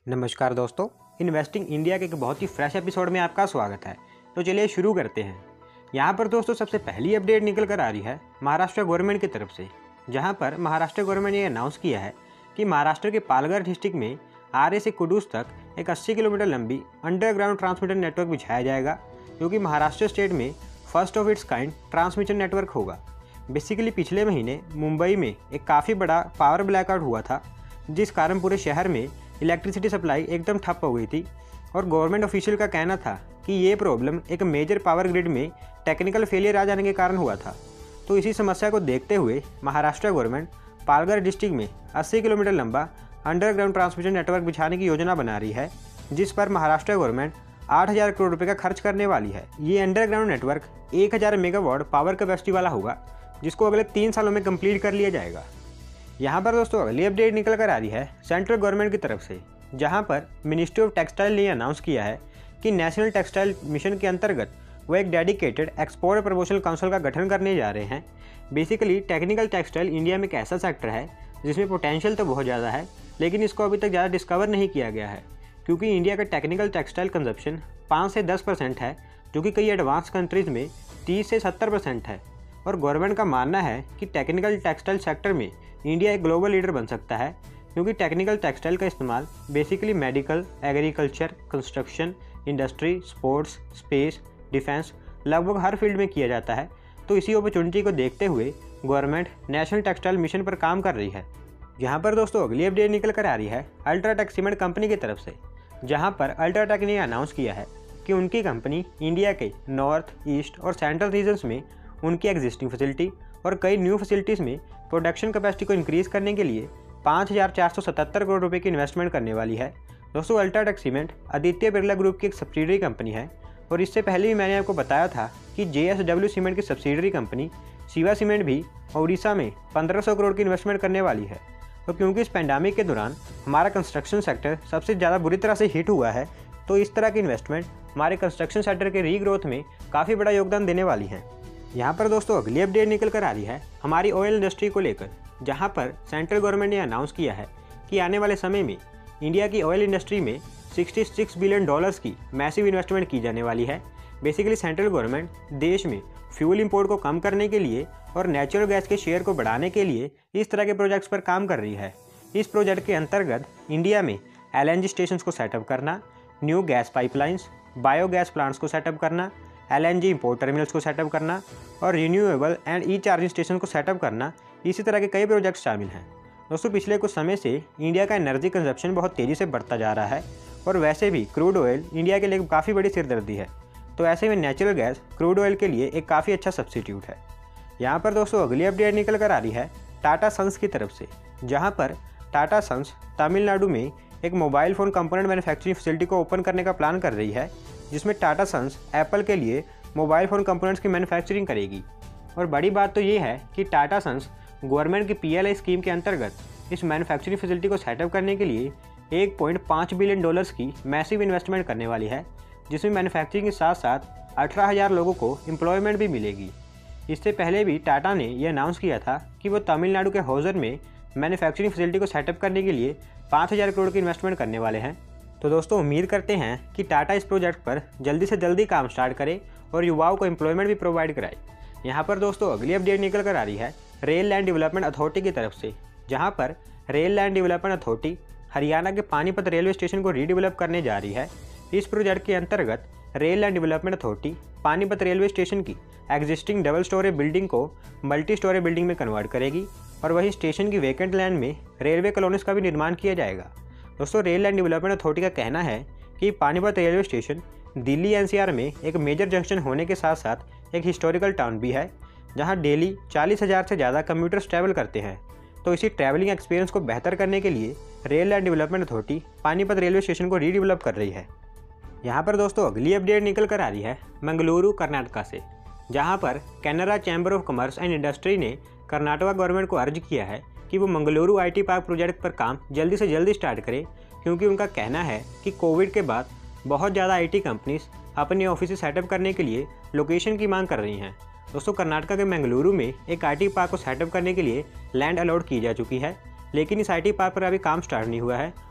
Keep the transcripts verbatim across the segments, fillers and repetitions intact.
नमस्कार दोस्तों, investing India के एक बहुत ही फ्रेश एपिसोड में आपका स्वागत है। तो चलिए शुरू करते हैं। यहाँ पर दोस्तों सबसे पहली अपडेट निकल कर आ रही है महाराष्ट्र गवर्नमेंट की तरफ से, जहाँ पर महाराष्ट्र गवर्नमेंट ने अनाउंस किया है कि महाराष्ट्र के पालघर डिस्ट्रिक्ट में आरे से कुडूस तक एक अस्सी किलोमीटर लंबी अंडरग्राउंड ट्रांसमिटर नेटवर्क बिछाया जाएगा, जो कि महाराष्ट्र स्टेट में first of its kind transmission network होगा। बेसिकली पिछले महीने मुंबई में एक काफ़ी बड़ा पावर ब्लैकआउट हुआ था, जिस कारण पूरे शहर में इलेक्ट्रिसिटी सप्लाई एकदम ठप हो गई थी और गवर्नमेंट ऑफिशियल का कहना था कि ये प्रॉब्लम एक मेजर पावर ग्रिड में टेक्निकल फेलियर आ जाने के कारण हुआ था। तो इसी समस्या को देखते हुए महाराष्ट्र गवर्नमेंट पालघर डिस्ट्रिक्ट में अस्सी किलोमीटर लंबा अंडरग्राउंड ट्रांसमिशन नेटवर्क बिछाने की योजना बना रही है, जिस पर महाराष्ट्र गवर्नमेंट आठ हज़ार करोड़ रुपये का खर्च करने वाली है। ये अंडरग्राउंड नेटवर्क एक हज़ार मेगावाट पावर कैपेसिटी वाला होगा, जिसको अगले तीन सालों में कंप्लीट कर लिया जाएगा। यहाँ पर दोस्तों अगली अपडेट निकल कर आ रही है सेंट्रल गवर्नमेंट की तरफ से, जहाँ पर मिनिस्ट्री ऑफ टेक्सटाइल ने अनाउंस किया है कि नेशनल टेक्सटाइल मिशन के अंतर्गत वो एक डेडिकेटेड एक्सपोर्ट प्रमोशन काउंसिल का गठन करने जा रहे हैं। बेसिकली टेक्निकल टेक्सटाइल इंडिया में एक ऐसा सेक्टर है जिसमें पोटेंशियल तो बहुत ज़्यादा है, लेकिन इसको अभी तक ज़्यादा डिस्कवर नहीं किया गया है, क्योंकि इंडिया का टेक्निकल टेक्सटाइल कंजप्शन पाँच से दस परसेंट है, जो कि कई एडवांस कंट्रीज़ में तीस से सत्तर परसेंट है। और गवर्नमेंट का मानना है कि टेक्निकल टेक्सटाइल सेक्टर में इंडिया एक ग्लोबल लीडर बन सकता है, क्योंकि टेक्निकल टेक्सटाइल का इस्तेमाल basically medical, agriculture, construction, industry, sports, space, defence लगभग हर फील्ड में किया जाता है। तो इसी अपॉर्चुनिटी को देखते हुए गवर्नमेंट नेशनल टेक्सटाइल मिशन पर काम कर रही है। यहाँ पर दोस्तों अगली अपडेट निकल कर आ रही है अल्ट्राटेक सीमेंट कंपनी की तरफ से, जहाँ पर अल्ट्राटेक ने अनाउंस किया है कि उनकी कंपनी इंडिया के नॉर्थ, ईस्ट और सेंट्रल रीजन्स में उनकी एग्जिस्टिंग फैसिलिटी और कई न्यू फैसिलिटीज़ में प्रोडक्शन कैपेसिटी को इंक्रीज़ करने के लिए पाँच हज़ार चार सौ सतहत्तर करोड़ रुपए की इन्वेस्टमेंट करने वाली है। दोस्तों UltraTech cement Aditya Birla group की एक सब्सिडरी कंपनी है, और इससे पहले भी मैंने आपको बताया था कि जेएसडब्ल्यू सीमेंट की सब्सिडरी कंपनी शिवा सीमेंट भी उड़ीसा में पंद्रह सौ करोड़ की इन्वेस्टमेंट करने वाली है। और क्योंकि इस पैंडेमिक के दौरान हमारा कंस्ट्रक्शन सेक्टर सबसे ज़्यादा बुरी तरह से हिट हुआ है, तो इस तरह की इन्वेस्टमेंट हमारे कंस्ट्रक्शन सेक्टर के रीग्रोथ में काफ़ी बड़ा योगदान देने वाली है। यहाँ पर दोस्तों अगली अपडेट निकल कर आ रही है हमारी ऑयल इंडस्ट्री को लेकर, जहाँ पर सेंट्रल गवर्नमेंट ने अनाउंस किया है कि आने वाले समय में इंडिया की ऑयल इंडस्ट्री में छियासठ बिलियन डॉलर्स की मैसिव इन्वेस्टमेंट की जाने वाली है। बेसिकली सेंट्रल गवर्नमेंट देश में फ्यूल इंपोर्ट को कम करने के लिए और नेचुरल गैस के शेयर को बढ़ाने के लिए इस तरह के प्रोजेक्ट्स पर काम कर रही है। इस प्रोजेक्ट के अंतर्गत इंडिया में एलएनजी स्टेशंस को सेटअप करना, new gas pipelines, biogas plants को सेटअप करना, एलएनजी इंपोर्ट टर्मिनल्स को सेटअप करना और renewable and E charging station को सेटअप करना, इसी तरह के कई प्रोजेक्ट्स शामिल हैं। दोस्तों पिछले कुछ समय से इंडिया का एनर्जी कंजप्शन बहुत तेज़ी से बढ़ता जा रहा है, और वैसे भी क्रूड ऑयल इंडिया के लिए काफ़ी बड़ी सिरदर्दी है। तो ऐसे में नेचुरल गैस क्रूड ऑयल के लिए एक काफ़ी अच्छा सब्स्टिट्यूट है। यहाँ पर दोस्तों अगली अपडेट निकल कर आ रही है टाटा सन्स की तरफ से, जहाँ पर टाटा सन्स तमिलनाडु में एक mobile phone component manufacturing facility को ओपन करने का प्लान कर रही है, जिसमें टाटा सन्स एप्पल के लिए मोबाइल फ़ोन कंपोनेंट्स की मैन्युफैक्चरिंग करेगी। और बड़ी बात तो ये है कि टाटा सन्स गवर्नमेंट की पीएलआई स्कीम के अंतर्गत इस मैन्युफैक्चरिंग फैसिलिटी को सेटअप करने के लिए एक पॉइंट पाँच बिलियन डॉलर्स की मैसिव इन्वेस्टमेंट करने वाली है, जिसमें मैन्युफैक्चरिंग के साथ साथ अठारह हज़ार लोगों को एम्प्लॉयमेंट भी मिलेगी। इससे पहले भी टाटा ने यह अनाउंस किया था कि वो तमिलनाडु के हौजर में मैन्युफैक्चरिंग फैसिलिटी को सेटअप करने के लिए पाँच हज़ार करोड़ की इन्वेस्टमेंट करने वाले हैं। तो दोस्तों उम्मीद करते हैं कि टाटा इस प्रोजेक्ट पर जल्दी से जल्दी काम स्टार्ट करे और युवाओं को एम्प्लॉयमेंट भी प्रोवाइड कराए। यहाँ पर दोस्तों अगली अपडेट निकल कर आ रही है रेल लैंड डेवलपमेंट अथॉरिटी की तरफ से, जहाँ पर rail land development authority Haryana के पानीपत रेलवे स्टेशन को रीडेवलप करने जा रही है। इस प्रोजेक्ट के अंतर्गत rail land development authority Panipat railway station की एग्जिस्टिंग डबल स्टोरी बिल्डिंग को मल्टी स्टोरी बिल्डिंग में कन्वर्ट करेगी, और वहीं स्टेशन की वेकेंट लैंड में रेलवे कॉलोनीज का भी निर्माण किया जाएगा। दोस्तों रेल लैंड डेवलपमेंट अथॉरिटी का कहना है कि Panipat railway station Delhi NCR में एक मेजर जंक्शन होने के साथ साथ एक हिस्टोरिकल टाउन भी है, जहां डेली चालीस हज़ार से ज़्यादा कम्यूटर्स ट्रैवल करते हैं। तो इसी ट्रैवलिंग एक्सपीरियंस को बेहतर करने के लिए rail land development authority Panipat railway station को रीडेवलप कर रही है। यहाँ पर दोस्तों अगली अपडेट निकल कर आ रही है मंगलुरु कर्नाटका से, जहाँ पर Canara chamber of commerce and industry ने कर्नाटका गवर्नमेंट को अर्ज किया है कि वो मंगलुरु आईटी पार्क प्रोजेक्ट पर काम जल्दी से जल्दी स्टार्ट करे, क्योंकि उनका कहना है कि कोविड के बाद बहुत ज़्यादा आईटी कंपनीज अपने ऑफिस सेटअप करने के लिए लोकेशन की मांग कर रही हैं। दोस्तों कर्नाटका के मंगलुरु में एक आईटी पार्क को सेटअप करने के लिए लैंड अलॉट की जा चुकी है, लेकिन इस आईटी पार्क पर अभी काम स्टार्ट नहीं हुआ है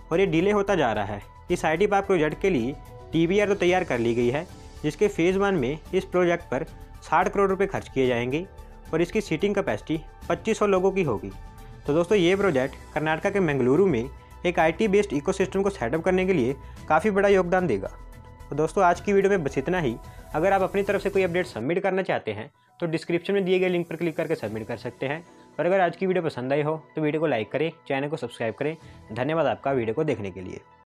और ये डिले होता जा रहा है। इस आई टी पार्क प्रोजेक्ट के लिए टी बी आर तो तैयार कर ली गई है, जिसके फेज़ वन में इस प्रोजेक्ट पर साठ करोड़ रुपए खर्च किए जाएंगे और इसकी सीटिंग कैपेसिटी पच्चीस सौ लोगों की होगी। तो दोस्तों ये प्रोजेक्ट कर्नाटक के मंगलुरु में एक आई टी बेस्ड इकोसिस्टम को सेटअप करने के लिए काफ़ी बड़ा योगदान देगा। तो दोस्तों आज की वीडियो में बस इतना ही। अगर आप अपनी तरफ से कोई अपडेट सबमिट करना चाहते हैं तो डिस्क्रिप्शन में दिए गए लिंक पर क्लिक करके सबमिट कर सकते हैं। और अगर आज की वीडियो पसंद आई हो तो वीडियो को लाइक करें, चैनल को सब्सक्राइब करें। धन्यवाद आपका वीडियो को देखने के लिए।